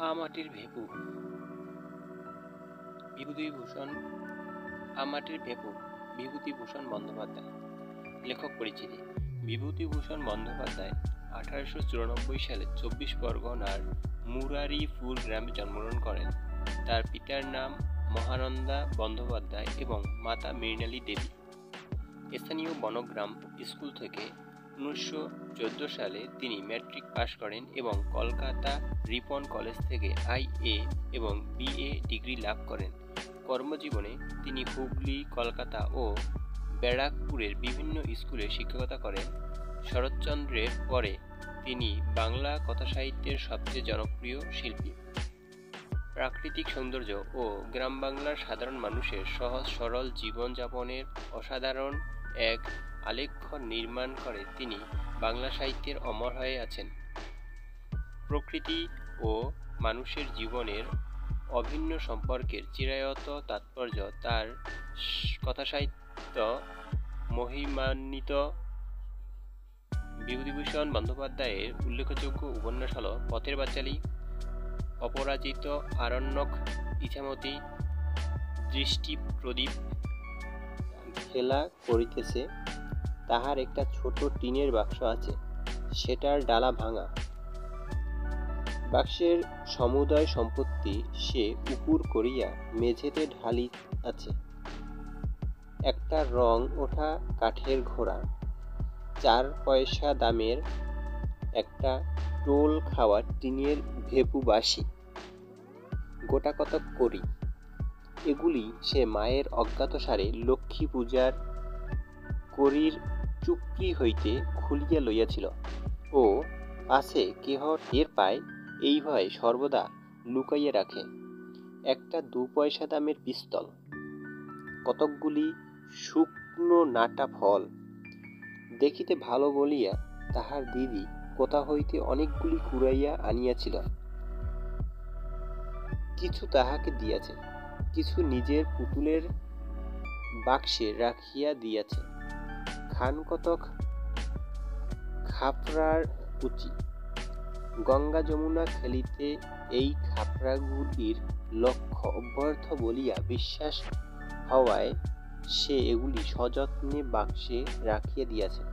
আমাটির ভেপু বিভূতিভূষণ আমাটির ভেপু বিভূতিভূষণ বন্দ্যোপাধ্যায়। লেখক পরিচিতি: বিভূতিভূষণ বন্দ্যোপাধ্যায় 1894 সালে 24 পরগনার মুরারিপুর গ্রামে জন্মগ্রহণ করেন। তার পিতার নাম মহানন্দা বন্দ্যোপাধ্যায় এবং মাতা মৃণালী দেবী। স্থানীয় বনগ্রাম স্কুল থেকে 1914 সালে তিনি ম্যাট্রিক পাশ করেন এবং কলকাতা রিপন কলেজ থেকে আইএ এবং বিএ ডিগ্রি লাভ করেন। কর্মজীবনে তিনি হুগলি, কলকাতা ও ব্যারাকপুরের বিভিন্ন স্কুলে শিক্ষকতা করেন। শরৎচন্দ্রের পরে তিনি বাংলা কথাসাহিত্যের সবচেয়ে জনপ্রিয় শিল্পী। প্রাকৃতিক সৌন্দর্য ও গ্রাম বাংলার সাধারণ মানুষের সহজ সরল জীবনযাপনের অসাধারণ এক আলেখ্য নির্মাণ করে তিনি বাংলা সাহিত্যের অমর হয়ে আছেন। প্রকৃতি ও মানুষের জীবনের অভিন্ন সম্পর্কের চিরায়ত তাৎপর্য তার কথাসাহিত্য মহিমান্বিত। বিভূতিভূষণ বন্দ্যোপাধ্যায়ের উল্লেখযোগ্য উপন্যাস হল পথের পাঁচালী, অপরাজিত, আরণ্যক, ইছামতী, দৃষ্টিপ্রদীপ। খেলা করিতেছে, তাহার একটা ছোট টিনের বাক্স আছে, সেটার ডালা ভাঙা। বাক্সের সমুদয় সম্পত্তি সে উপুর করিয়া মেঝেতে ঢালি আছে। একটা রং ওঠা কাঠের ঘোড়া, 4 পয়সা দামের একটা টোল খাওয়া টিনের ভেপু বাসি, গোটা কতক করি। এগুলি সে মায়ের অজ্ঞাতসারে লক্ষ্মী পূজার করির চুপড়ি হইতে খুলিয়া লইয়াছিল ও পাছে কেহ টের পায় এই ভয়ে সর্বদা লুকাইয়া রাখে। একটা 2 পয়সা দামের পিস্তল, কতকগুলি শুকনো নাটা ফল, দেখিতে ভালো বলিয়া তাহার দিদি কোথা হইতে অনেকগুলি কুড়াইয়া আনিয়াছিল। কিছু তাহাকে দিয়াছে, কিছু নিজের পুতুলের বাক্সে রাখিয়া দিয়াছে। খান কতক খাপড়ার কুচি। গঙ্গা যমুনা খেলিতে এই খাপড়াগুলির লক্ষ্য অব্যর্থ বলিয়া বিশ্বাস হওয়ায় সে এগুলি সযত্নে বাক্সে রাখিয়া দিয়াছে।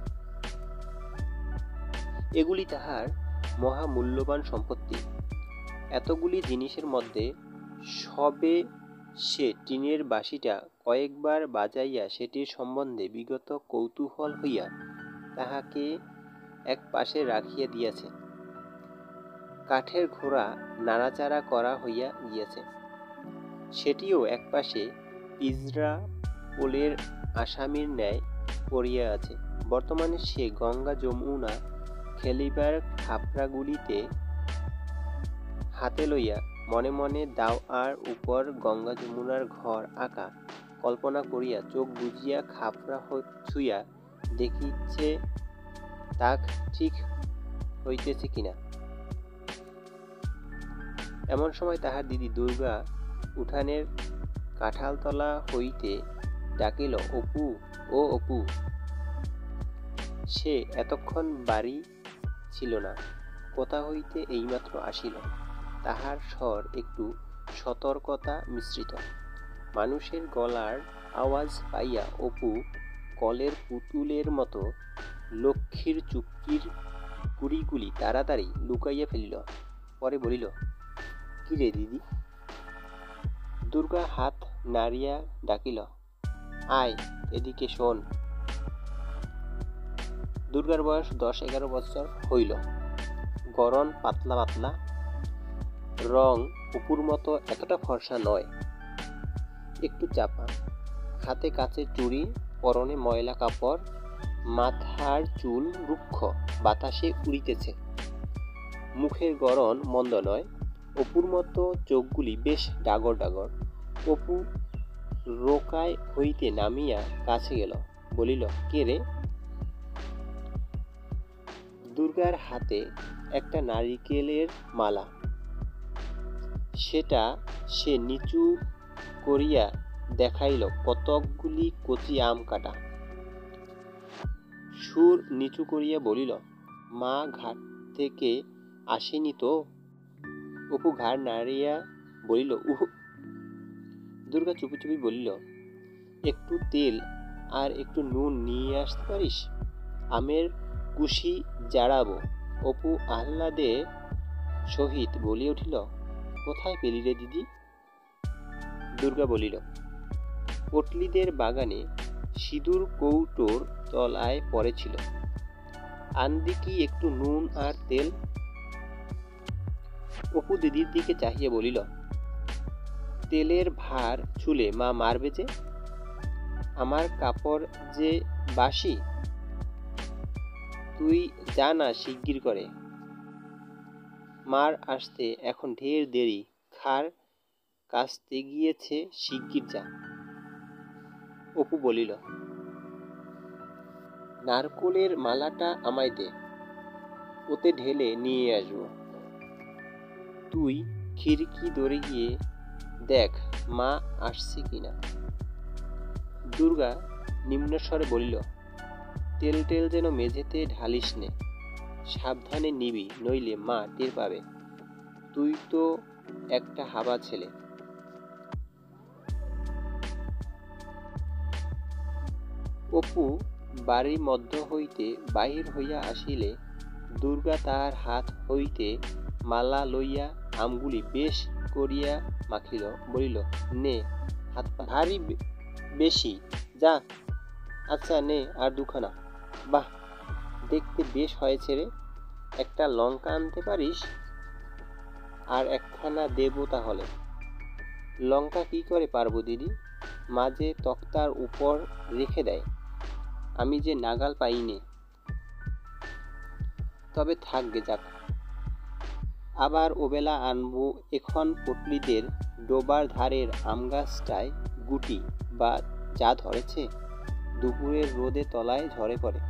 এগুলি তাহার মহামূল্যবান সম্পত্তি। এতগুলি জিনিসের মধ্যে সবে সে টিনের বাঁশিটা কয়েকবার বাজাইয়া সেটির সম্বন্ধে বিগত কৌতূহল হইয়া তাহাকে এক পাশে রাখিয়া দিয়াছে। কাঠের ঘোড়া নাড়াচাড়া করা হইয়া গিয়াছে, সেটিও এক পাশে পিঁজরা পোলের আসামির ন্যায় পড়িয়া আছে। বর্তমানে সে গঙ্গা যমুনা খেলিবার খাপড়াগুলিতে হাতে লইয়া মনে মনে দাওয়ার উপর গঙ্গা যমুনার ঘর আঁকা কল্পনা করিয়া চোখ বুজিয়া খাপড়া ছুঁইয়া দেখিছে তাক ঠিক হইতেছে কিনা। এমন সময় তাহার দিদি দুর্গা উঠানের কাঁঠালতলা হইতে ডাকিল, অপু, ও অপু। সে এতক্ষণ বাড়ি ছিল না, কোথা হইতে এইমাত্র আসিল। তাহার স্বর একটু সতর্কতা মিশ্রিত। মানুষের গলার আওয়াজ পাইয়া অপু কলের পুতুলের মতো লক্ষ্মীর চুক্তির কুড়িগুলি তাড়াতাড়ি লুকাইয়া ফেলিল। পরে বলিল, কি রে দিদি? দুর্গা হাত নাড়িয়া ডাকিল, আয় এদিকে শোন। দুর্গার বয়স 10-11 বছর হইল। গড়ন পাতলা পাতলা, রং অপুর মতো এতটা ফর্সা নয়, একটু চাপা, হাতে কাচের চুড়ি, পরনে ময়লা কাপড়, মাথার চুল রুক্ষ, বাতাসে উড়িতেছে। মুখের গড়ন মন্দ নয়, অপুর মতো চোখগুলি বেশ ডাগর ডাগর। অপু রোকায় হইতে নামিয়া কাছে গেল, বলিল, কে রে? দুর্গার হাতে একটা নারিকেলের মালা, সেটা সে নিচু করিয়া দেখাইল কতকগুলি কচি আম কাটা। সুর নিচু করিয়া বলিল, মা ঘাট থেকে আসেনি তো? অপু ঘাড় নাড়িয়া বলিল, উহু। দুর্গা চুপি চুপি বলিল, একটু তেল আর একটু নুন নিয়ে আসতে পারিস? আমের কুশি জাড়াবো। অপু আহ্লাদে সহিত বলিয়া উঠিল, কোথায় পেলি রে দিদি? দুর্গা বলিল, পটলিদের বাগানে সিঁদুর কৌটোর তলায় পড়েছিল। আনবি কি একটু নুন আর তেল? অপু দিদির দিকে চাহিয়া বলিল, তেলের ভার ছুলে মা মারবে যে। আমার কাপড় যে বাসি, তুই যা না শিগগির করে। মার আসতে এখন ঢের দেরি, খার কাস্তে গিয়েছে, শিগগির যা। অপু বলিল, নারকোলের মালাটা আমায় দে, ওতে ঢেলে নিয়ে আসবো। তুই খিড়কি দরে গিয়ে দেখ মা আসছে কিনা। দুর্গা নিম্নস্বরে বলিল, তেল টেল যেন মেঝেতে ঢালিস নে, সাবধানে নিবি, নইলে মা টের পাবে। তুই তো একটা হাবা ছেলে। অপু বাড়ির মধ্য হইতে বাহির হইয়া আসিলে দুর্গা তাহার হাত হইতে মালা লইয়া আমগুলি বেশ করিয়া মাখিল, বলিল, নে, হাত ভারী বেশি, যা। আচ্ছা নে আর দুখানা। বাহ, দেখতে বেশ হয়েছে রে। একটা লঙ্কা আনতে পারিস? আর একখানা দেব তাহলে। লঙ্কা কি করে পারবো দিদি? মাঝে তক্তার উপর রেখে দেয়, আমি যে নাগাল পাইনে। তবে থাকবে, যাক। আবার ওবেলা আনবো। এখন পটলিদের ডোবার ধারের আমগাছটায় গুটি বা যা ধরেছে, দুপুরের রোদে তলায় ঝরে পড়ে।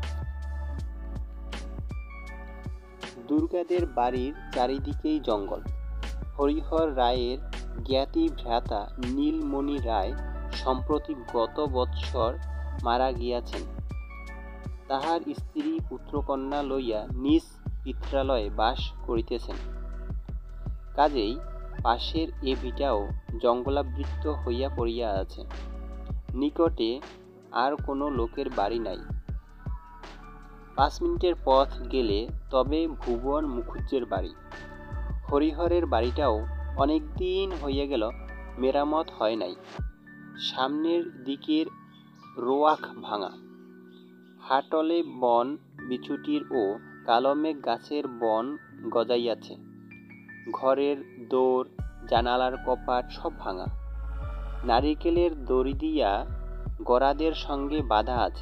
দুর্গাদের বাড়ির চারিদিকেই জঙ্গল। হরিহর রায়ের জ্ঞাতি ভ্রাতা নীলমণি রায় সম্প্রতি গত বৎসর মারা গিয়াছেন। তাহার স্ত্রী পুত্রকন্যা লইয়া নিজ পিত্রালয়ে বাস করিতেছেন। কাজেই পাশের এ ভিটাও জঙ্গলাবৃত হইয়া পড়িয়া আছে। নিকটে আর কোনো লোকের বাড়ি নাই। 5 মিনিটের পথ গেলে তবে ভুবন মুখুজ্জের বাড়ি। হরিহরের বাড়িটাও অনেক দিন হইয়া গেল মেরামত হয় নাই। সামনের দিকের রোয়াক ভাঙা। হাটলে বন বিছুটির ও কালমেঘ গাছের বন গজাইয়াছে। ঘরের দোর, জানালার কপাট সব ভাঙা। নারিকেলের দড়ি দিয়া গরাদের সঙ্গে বাঁধা আছে।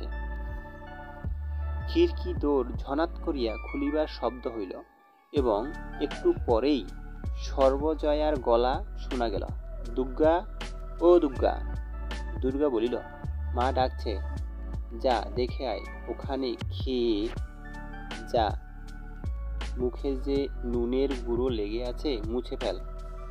খিড়কি দোর ঝনাত করিয়া খুলিবার শব্দ হইল এবং একটু পরেই সর্বজয়ার গলা শোনা গেল, দুর্গা, ও দুর্গা। দুর্গা বলিল, মা ডাকছে, যা দেখে আয়, ওখানে খেয়ে যা, মুখে যে নুনের গুঁড়ো লেগে আছে মুছে ফেল।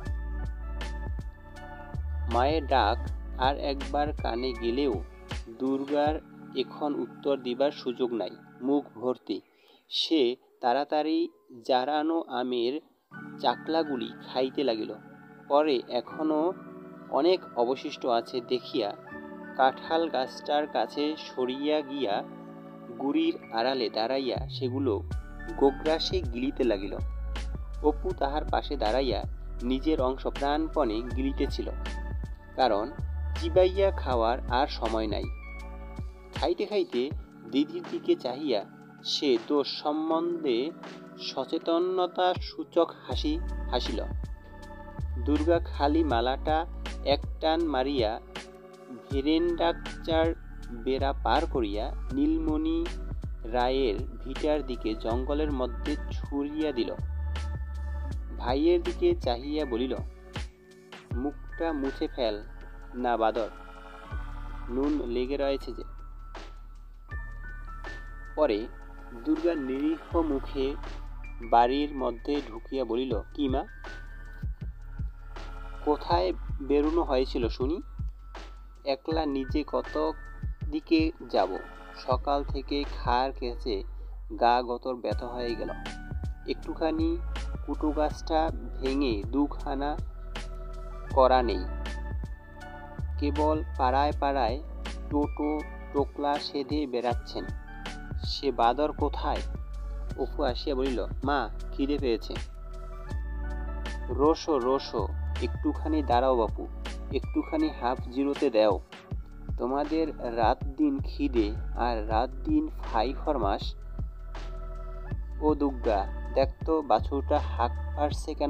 মায়ের ডাক আর একবার কানে গেলেও দুর্গার এখন উত্তর দিবার সুযোগ নাই, মুখ ভর্তি। সে তাড়াতাড়ি জারানো আমের চাকলাগুলি খাইতে লাগিল। পরে এখনো অনেক অবশিষ্ট আছে দেখিয়া কাঁঠাল গাছটার কাছে সরিয়া গিয়া গুড়ির আড়ালে দাঁড়াইয়া সেগুলো গোগ্রাসে গিলিতে লাগিল। অপু তাহার পাশে দাঁড়াইয়া নিজের অংশ প্রাণপণে গিলিতেছিল, কারণ চিবাইয়া খাওয়ার আর সময় নাই। খাইতে খাইতে দিদির দিকে চাহিয়া সে দোষ সম্বন্ধে সচেতনতা সূচক হাসি হাসিল। দুর্গা খালি মালাটা এক টান মারিয়া ভেরেন্ডাচার বেড়া পার করিয়া নীলমণি রায়ের ভিটার দিকে জঙ্গলের মধ্যে ছুড়িয়া দিল। ভাইয়ের দিকে চাহিয়া বলিল, মুখটা মুছে ফেল না বাদর, নুন লেগে রয়েছে যে। পরে দুর্গা নিরীহ মুখে বাড়ির মধ্যে ঢুকিয়া বলিল, কি মা, কোথায় বেরোনো হয়েছিল শুনি? একলা নিজে কত দিকে যাব, সকাল থেকে খার খেয়েছে, গা গতর ব্যথা হয়ে গেল, একটুখানি কুটো গাছটা ভেঙে দুখানা করা নেই, কেবল পাড়ায় পাড়ায় টোটো টোকলা সেধে বেড়াচ্ছেন। সে বাদর কোথায়? অপু আসিয়া বলিল, মা, খিদে পেয়েছে। রোসো রোসো, একটুখানি দাঁড়াও বাপু, একটুখানি হাফ জিরোতে দাও। তোমাদের রাত দিন খিদে আর রাত দিন ফাই ফরমাস। ও দুগ্গা, দেখতো বাছুরটা হাঁক পারছে কেন?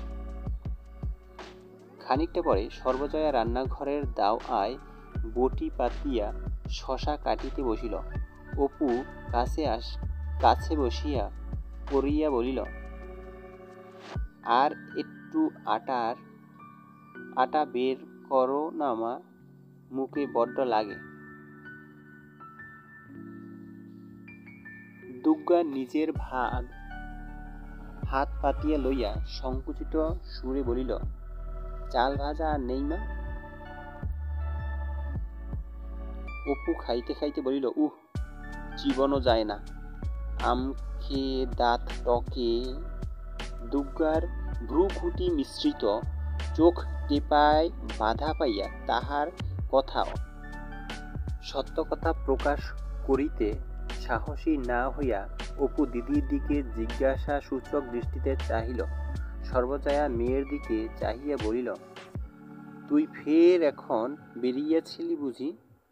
খানিকটা পরে সর্বজয়া রান্নাঘরের দাওয়ায় বটি পাতিয়া শশা কাটিতে বসিল। অপু কাছে বসিয়া পড়িয়া বলিল, আর একটু আটা বের করো না মা, মুখে বড্ড লাগে। দুগ্গা নিজের ভাগ হাত পাতিয়া লইয়া সংকুচিত সুরে বলিল, চাল ভাজা আর নেই মা? অপু খাইতে খাইতে বলিল, জীবনও যায় না, আম খেয়ে দাঁত টকে। দুগ্গার ভ্রুকুটি মিশ্রিত চোখ টেপায় বাধা পাইয়া তাহার কথা সত্য কথা প্রকাশ করিতে সাহসী না হইয়া অপু দিদির দিকে জিজ্ঞাসা সূচক দৃষ্টিতে চাহিল। সর্বজয়া মেয়ের দিকে চাহিয়া বলিল, তুই ফের এখন বেরিয়েছিলি বুঝি?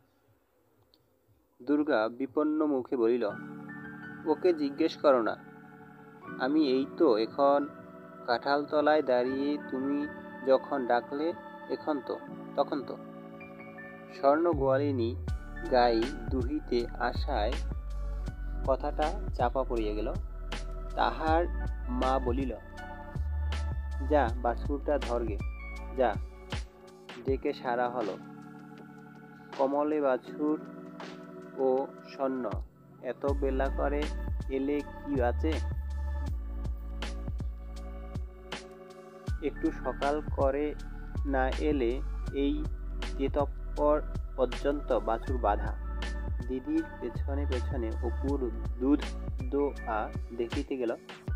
দুর্গা বিপন্ন মুখে বলিল, ওকে জিজ্ঞেস করো না, আমি এই তো এখন কাঁঠালতলায় দাঁড়িয়ে, তুমি যখন ডাকলে তখন তো। স্বর্ণ গোয়ালিনী গাই দুহিতে আসায় কথাটা চাপা পড়িয়া গেল। তাহার মা বলিল, যা বাছুরটা ধরগে, যা, ডেকে সারা হলো। কমলে বাছুর ও স্বর্ণ, এত বেলা করে এলে কি আছে? একটু সকাল করে না এলে এই তেতপ্পর পর্যন্ত বাছুর বাঁধা। দিদির পেছনে পেছনে অপুর দুধ দোয়া দেখিতে গেল।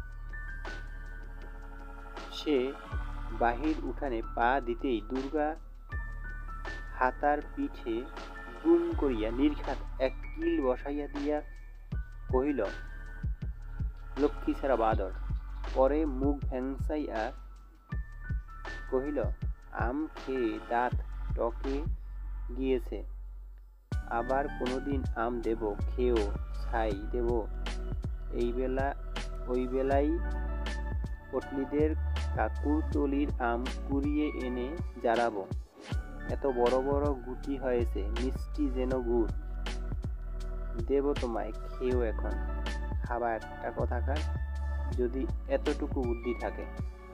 সে বাহির উঠানে পা দিতেই দুর্গা হাতার পিঠে গুম করিয়া নির্ঘাত এক কিল বসাইয়া দিয়া কহিল, লক্ষ্মী ছাড়া বাদর। পরে মুখ ভ্যাংসাইয়া কহিল, আম খেয়ে দাঁত টকে গিয়েছে, আবার কোনোদিন আম দেব, খেয়েও ছাই দেব। ওই বেলাই পটলিদের কাকুরতলির আম কুড়িয়ে এনে জারাবো। এত বড় বড় গুটি হয়েছে, মিষ্টি যেন গুড়। দেব তোমায়, খেয়েও এখন। খাবা একটা কথাকার, যদি এতটুকু বুদ্ধি থাকে।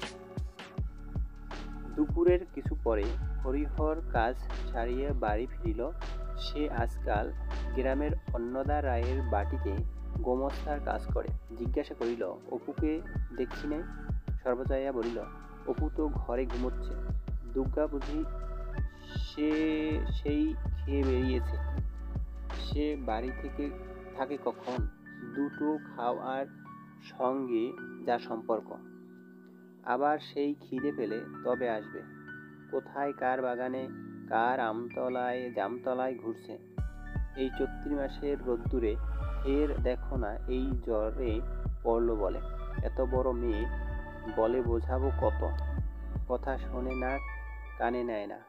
দুপুরের কিছু পরে হরিহর কাজ সারিয়া বাড়ি ফিরিল। সে আজকাল গ্রামের অন্নদা রায়ের বাটিতে গোমস্তার কাজ করে। জিজ্ঞাসা করিল, অপুকে দেখছি নাই? সর্বজয়া বলিল, অপু তো ঘরে ঘুমোচ্ছে। দুর্গা বুঝি সেই খেয়ে বেরিয়েছে। সে বাড়ি থেকে থাকে কখন? দুটো খাওয়ার সঙ্গে যা সম্পর্ক। আবার সেই খিদে পেলে তবে আসবে। কোথায় কার বাগানে, কার জামতলায় ঘুরছে। এই চৈত্র মাসের রোদ্দুরে ফের দেখো না এই জ্বরে পড়ল বলে। এত বড় মেয়ে, বলে বোঝাবো কত? কথা শোনে না, কানে নেয় না।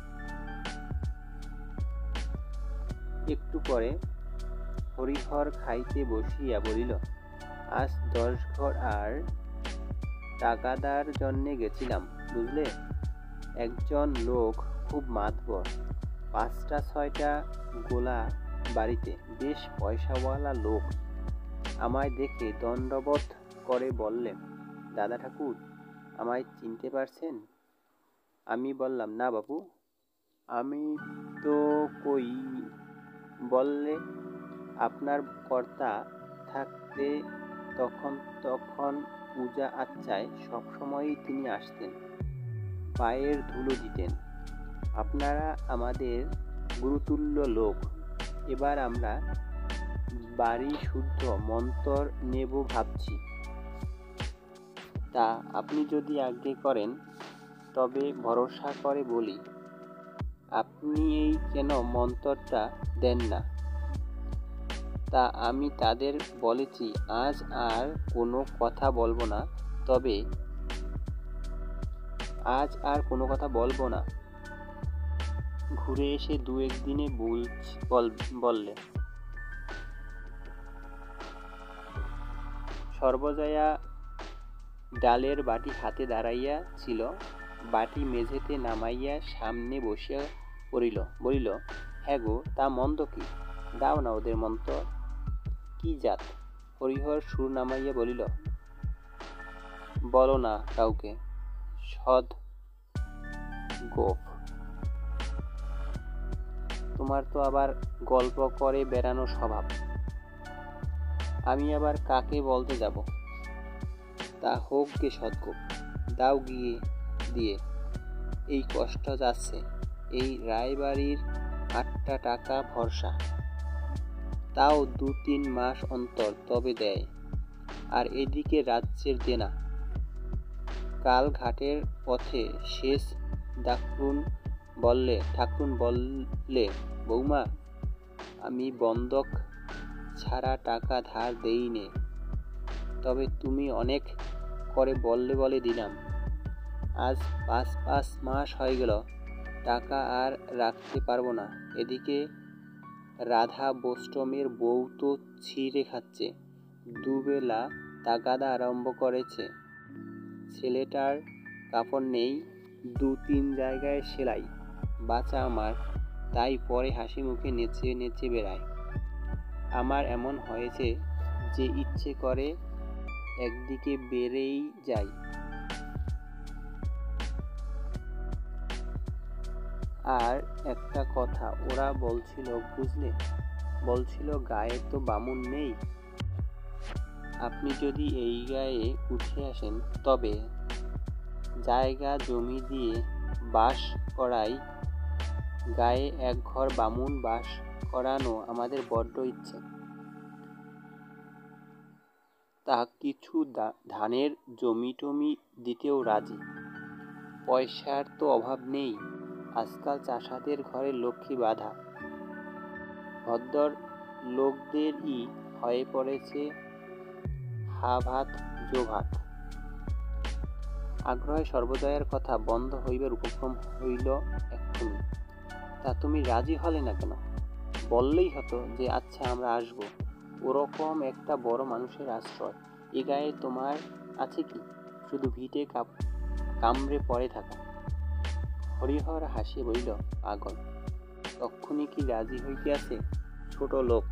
একটু পরে হরিহর খাইতে বসিয়া বলিল, আজ 10 ঘর আর টাকাদার জন্যে গেছিলাম, বুঝলে। একজন লোক খুব মাতবর, 5টা-6টা গোলা বাড়িতে, বেশ পয়সাওয়ালা লোক। আমায় দেখে দণ্ডবত করে বললেন, দাদা ঠাকুর, আমায় চিনতে পারছেন? আমি বললাম, না বাপু, আমি তো কই। বললে, আপনার কর্তা থাকতে তখন পূজা আচ্চায় সবসময়ই তিনি আসতেন, পায়ের ধুলো দিতেন। আপনারা আমাদের গুরুতুল্য লোক। এবার আমরা বাড়ি শুদ্ধ মন্তর নেব ভাবছি। তা আপনি যদি আজ্ঞে করেন তবে ভরসা করে বলি, আপনি এই কেন মন্তরটা দেন না? তা আমি তাদের বলেছি, আজ আর কোনো কথা বলবো না, তবে ঘুরে এসে 2-1 দিনে বললে। সর্বজয়া ডালের বাটি হাতে দাঁড়াইয়া ছিল, বাটি মেঝেতে নামাইয়া সামনে বসিয়া পড়িল, বলিল, হ্যাঁ গো, তা মন্দ কি? দাও না ওদের মন্তর। কি জাত? হরিহর সুর নামাইয়া বলিল, বলো না কাউকে, সদ গোফ। তোমার তো আবার গল্প করে বেড়ানো স্বভাব। আমি আবার কাকে বলতে যাব? তা হোক গে সদগোপ, দাও গিয়ে দিয়ে। এই কষ্ট যাচ্ছে, এই রায়বাড়ির 8টা টাকা ভরসা, তাও 2-3 মাস অন্তর তবে দেয়। আর এদিকে রাজ্যের দেনা। কাল ঘাটের পথে শেষ ঠাকরুন বললে, বৌমা, আমি বন্ধক ছাড়া টাকা ধার দেই নে, তবে তুমি অনেক করে বলে দিলাম। আজ 5 মাস হয়ে গেল, টাকা আর রাখতে পারবো না। এদিকে রাধা বোষ্টমের বউ তো ছিঁড়ে খাচ্ছে, দুবেলা তাগাদা আরম্ভ করেছে। ছেলেটার কাপড় নেই, 2-3 জায়গায় সেলাই। বাচ্চা আমার, তাই পরে হাসি মুখে নেচে বেড়ায়। আমার এমন হয়েছে যে ইচ্ছে করে একদিকে বেড়েই যাই। আর একটা কথা ওরা বলছিল, বুঝলে, বলছিল গায়ে তো বামুন নেই। আপনি যদি এই গায়ে উঠে আসেন তবে জায়গা জমি দিয়ে বাস করাই, গায়ে 1 ঘর বামুন বাস করানো আমাদের বড্ড ইচ্ছে। তা কিছু ধানের জমি টমি দিতেও রাজি। পয়সার তো অভাব নেই, আজকাল চাষাদের ঘরে লক্ষ্মী বাঁধা। ভদ্র লোকদেরই হয়ে পড়েছে হা ভাত জো ভাত। আগ্রহে সর্বজয়ার কথা বন্ধ হইবার উপক্রম হইল এক্ষুনি। তা তুমি রাজি হলে না কেন? বললেই হতো যে আচ্ছা আমরা আসব। ওরকম একটা বড় মানুষের আশ্রয় এ গায়ে তোমার আছে কি? শুধু ভিটে কামড়ে পড়ে থাকা। হরিহর হাসিয়া বলিল, পাগল, তক্ষুনি কি রাজি হইতে? ছোট লোক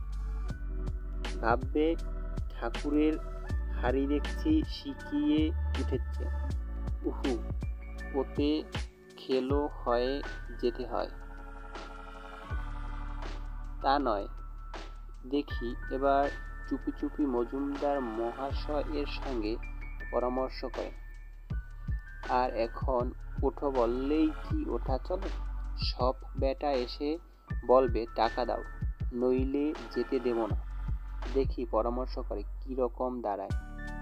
ভাববে ঠাকুরের হাড়ি দেখছি শিখিয়ে উঠেছে। উহু, ওতে খেলো হয়ে যেতে হয়। তা নয়, দেখি এবার চুপি চুপি মজুমদার মহাশয়ের সঙ্গে পরামর্শ করে। আর এখন ওঠো বললেই কি ওঠা চলে? সব বেটা এসে বলবে টাকা দাও, নইলে যেতে দেব না। দেখি পরামর্শ করে কি রকম দাঁড়ায়।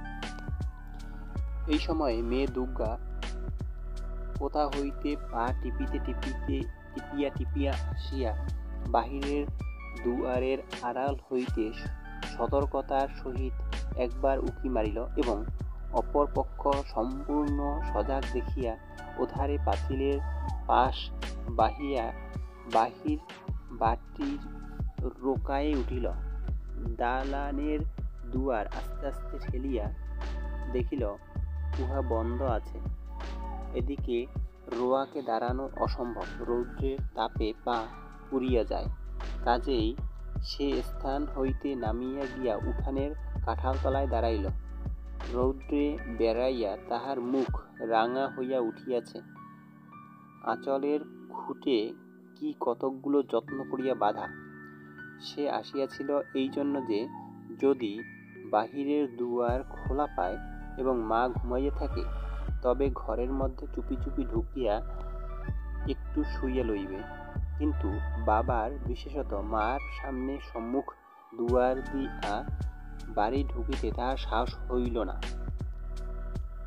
এই সময় মেয়ে দুর্গা কোথা হইতে পা টিপিয়া আসিয়া বাহিরের দুয়ারের আড়াল হইতে সতর্কতার সহিত একবার উঁকি মারিল এবং অপর পক্ষ সম্পূর্ণ সজাগ দেখিয়া ওধারে পাঁচিলের পাশ বাহির বাটির রোকায়ে উঠিল। দালানের দুয়ার আস্তে আস্তে ঠেলিয়া দেখিল উহা বন্ধ আছে। এদিকে রোয়াকে দাঁড়ানো অসম্ভব, রৌদ্রের তাপে পা পুড়িয়া যায়। কাজেই সে স্থান হইতে নামিয়া গিয়া উঠানের কাঁঠালতলায় দাঁড়াইল। রৌদ্রে বেড়াইয়া তাহার মুখ রাঙা হইয়া উঠিয়াছে। আঁচলের খুঁটে কি কতকগুলো যত্ন করিয়া বাঁধা। সে আসিয়াছিল এই জন্য যে যদি বাহিরের দুয়ার খোলা পায় এবং মা ঘুমাইয়া থাকে তবে ঘরের মধ্যে চুপি চুপি ঢুকিয়া একটু শুইয়া লইবে। কিন্তু বাবার, বিশেষত মার সামনে সম্মুখ দুয়ার দিয়া বাড়ি ঢুকিতে তাহার সাহস হইল না।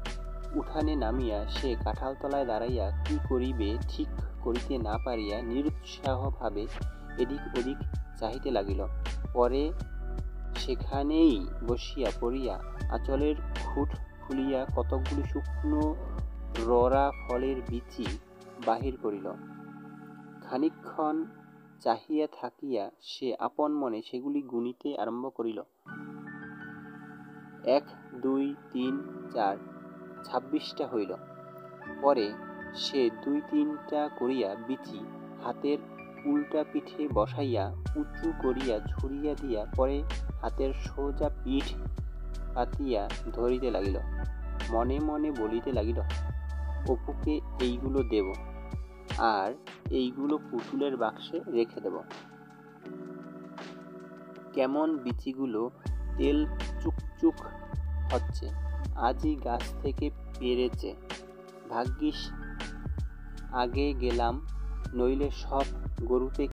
উঠানে নামিয়া সে কাঁঠালতলায় দাঁড়াইয়া কি করিবে ঠিক করিতে না পারিয়া নিরুৎসাহভাবে এদিক ওদিক চাহিতে লাগিল। পরে সেখানেই বসিয়া পড়িয়া আঁচলের খুঁট খুলিয়া কতকগুলি শুকনো রড়া ফলের বিচি বাহির করিল। খানিকক্ষণ চাহিয়া থাকিয়া সে আপন মনে সেগুলি গুনিতে আরম্ভ করিল। 1, 2, 3, 4, 26টা হইল। পরে সে 2-3টা করিয়া বিচি হাতের উল্টা পিঠে বসাইয়া উঁচু করিয়া ছুঁড়িয়া দিয়া পরে হাতের সোজা পিঠ পাতিয়া ধরিতে লাগিল। মনে মনে বলিতে লাগিল, অপুকে এইগুলো দেব, আর এইগুলো পুতুলের বাক্সে রেখে দেব। কেমন বিচিগুলো তেল চুকচুক হচ্ছে, আজই গাছ থেকে পেরেছে। ভাগ্যিস আগে গেলাম, নইলে সব গরুতে